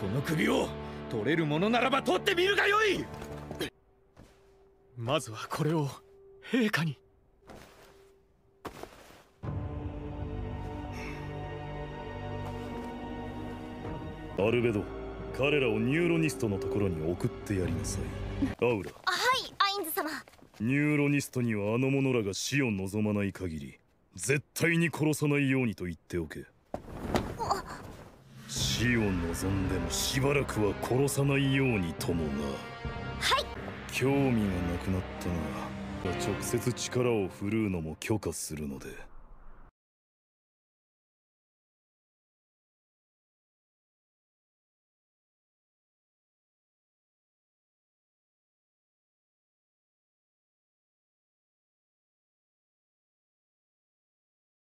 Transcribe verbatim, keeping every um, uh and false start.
この首を取れるものならば取ってみるがよい。 まずはこれを陛下に。 アルベド、彼らをニューロニストのところに送ってやりなさい。アウラ。 はい、アインズ様。 ニューロニストにはあの者らが死を望まない限り絶対に殺さないようにと言っておけ。死を望んでもしばらくは殺さないようにともな。 はい。 興味がなくなったが直接力を振るうのも許可するので。